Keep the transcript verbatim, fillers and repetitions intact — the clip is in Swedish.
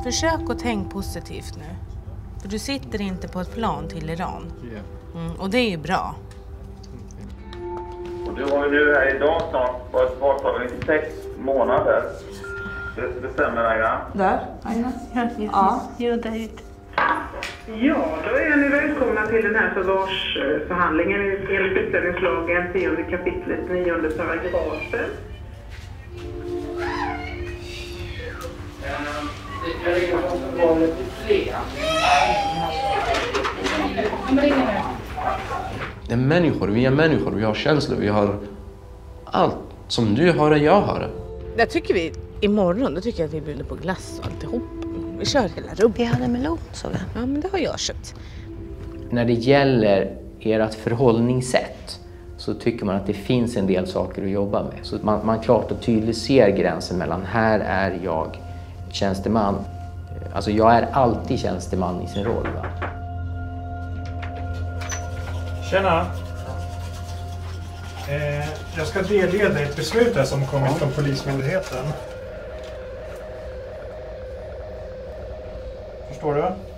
Försök att tänka positivt nu. För du sitter inte på ett plan till Iran. Mm, och det är ju bra. Och du har ju nu här idag snart varit borta i sex månader. Det, det stämmer, Aina? Där? Aina? Ja, ja. Jo, det är ju... Ja, då är ni välkomna till den här förvarsförhandlingen enligt utlänningslagen tionde kapitlet nionde paragrafen. Det är människor, vi är människor, vi har känslor, vi har allt som du har och jag har. Jag tycker vi, imorgon, då tycker jag att vi bjuder på glass och alltihop. Vi kör hela rummet. Vi hade melon, så vi. Ja, men det har jag köpt. När det gäller ert förhållningssätt så tycker man att det finns en del saker att jobba med. Så man, man klart och tydligt ser gränsen mellan här är jag tjänsteman. Alltså jag är alltid tjänsteman i sin roll. Va? Tjena! Eh, jag ska delge dig ett beslut här som kommit från Polismyndigheten. Förstår du?